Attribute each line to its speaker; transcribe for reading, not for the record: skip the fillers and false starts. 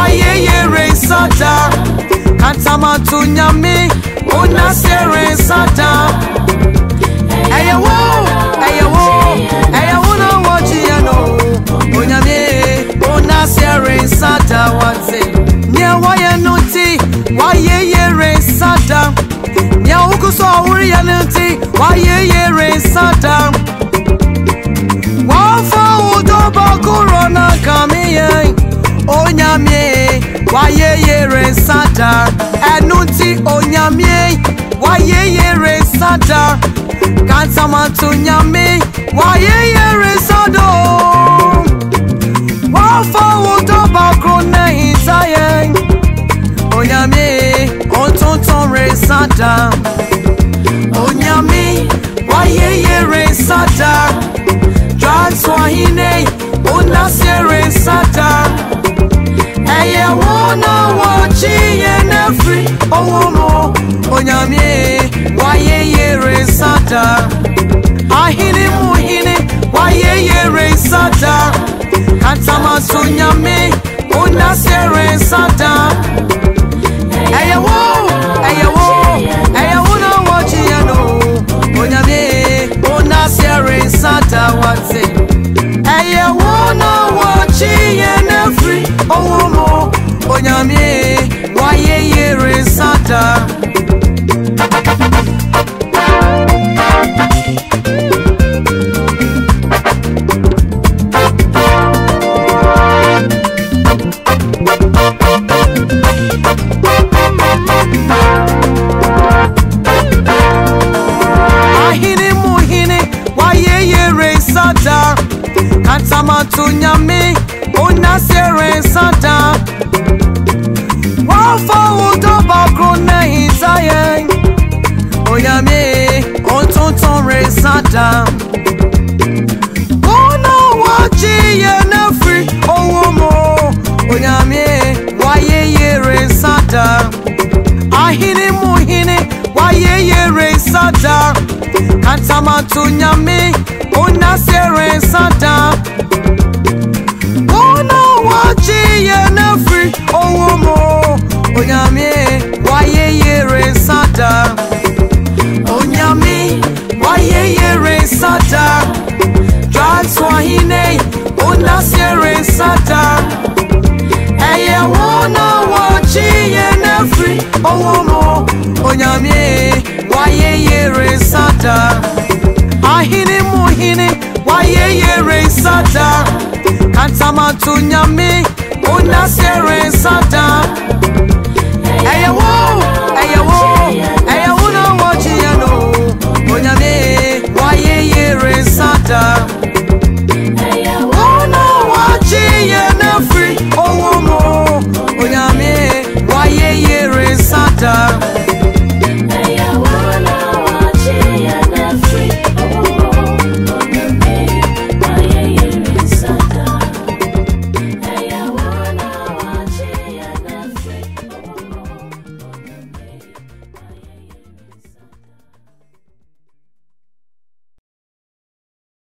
Speaker 1: Ayeyi Rensada Kantamatu Onyame Onase Rensada Ayewo no wachiano Onyame Onase Rensada wate Nya waya nuti Ayeyi Rensada Nya ukuso awuri ya nuti Ayeyi Rensada Wafa udoba corona kamiye Onyame Ayeyi Rensada Enuti Onyame Ayeyi Rensada Kantamatu Onyame Ayeyi Rensada Wafa udoba corona hitaye Onyame Ontonton Rensada Onyame Ayeyi Rensada Swahine Onase Rensada Eye wona wachi yenefri Owomo Onyame Ayeyi Rensada Ahine muhine Ayeyi Rensada Kantamatu Onyame Onase Rensada Eye wona wachi yeno Onyame Onase Rensada wate Eye wona wachi yenefri Owomo Onyame Ayeyi Rensada Ahine muhine Ayeyi Rensada Kantamatu Onyame Onase Rensada Wafa udoba corona hitaye Onyame Ontonton Rensada Wona wachi yenefri Owomo Onyame Ayeyi Rensada Ahine muhine Ayeyi Rensada Kantamatu Onyame Onase Rensada Wona wachi yenefri Owomo Onyame Ayeyi Rensada Onyame Ayeyi Rensada Swahine Onase Rensada Eye wona wachi yenefri Owomo Onyame Ayeyi Rensada Ahine muhine Ayeyi Rensada Kantamatu Onyame Onase Rensada Eye